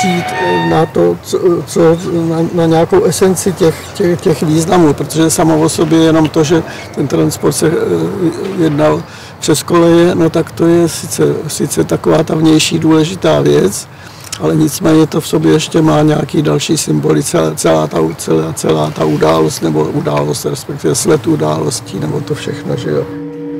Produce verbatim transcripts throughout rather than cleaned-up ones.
přijít na to, co, co na, na nějakou esenci těch, těch, těch významů, protože samo o sobě jenom to, že ten transport se jednal přes koleje, no tak to je sice, sice taková ta vnější důležitá věc, ale nicméně to v sobě ještě má nějaký další symboly, celá, celá, ta, celá, celá ta událost, nebo událost, respektive sled událostí, nebo to všechno, že jo.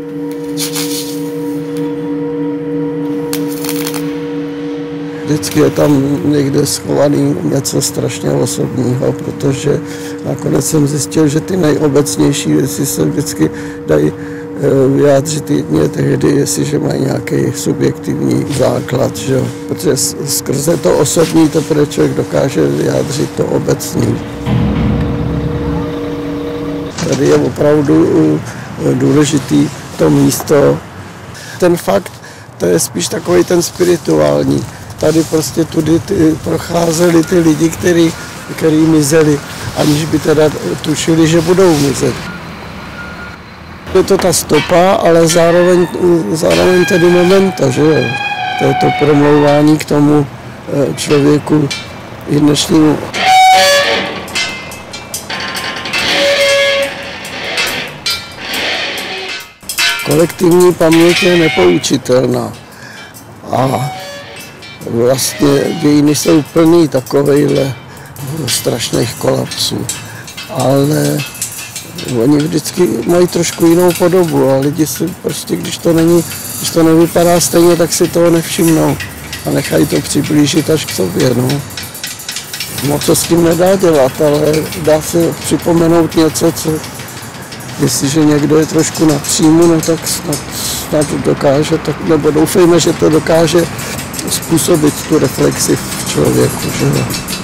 Vždycky je tam někde schovaný něco strašně osobního, protože nakonec jsem zjistil, že ty nejobecnější věci se vždycky dají vyjádřit jedině tehdy, jestliže mají nějaký subjektivní základ, že? Protože skrze to osobní teprve člověk dokáže vyjádřit to obecný. Tady je opravdu důležitý to místo. Ten fakt, to je spíš takový ten spirituální. Tady prostě tudy ty, procházeli ty lidi, který, který mizeli, aniž by teda tušili, že budou mizet. Je to ta stopa, ale zároveň, zároveň tedy mementa, že jo. To je to promlouvání k tomu člověku i dnešnímu. Kolektivní paměť je nepoučitelná a vlastně dějiny jsou plný takovejhle strašných kolapsů, ale oni vždycky mají trošku jinou podobu a lidi si prostě, když to není, když to nevypadá stejně, tak si toho nevšimnou a nechají to přiblížit až k sobě, no. Moc co s tím nedá dělat, ale dá se připomenout něco, co, jestliže někdo je trošku na příjmu, no tak snad, snad dokáže, tak, nebo doufejme, že to dokáže způsobit tu reflexi v člověku, že jo.